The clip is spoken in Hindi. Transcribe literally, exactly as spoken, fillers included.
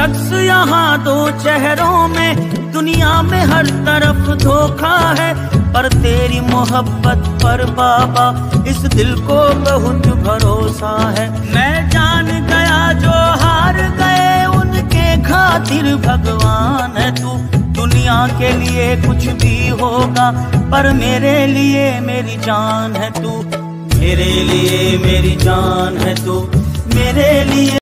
शख्स यहाँ दो चेहरों में, दुनिया में हर तरफ धोखा है, पर तेरी मोहब्बत पर बाबा इस दिल को बहुत भरोसा है। मैं जान गया जो हार गए उनके खातिर भगवान है तू। दुनिया के लिए कुछ भी होगा पर मेरे लिए मेरी जान है तू, मेरे लिए मेरी जान है तू, मेरे लिए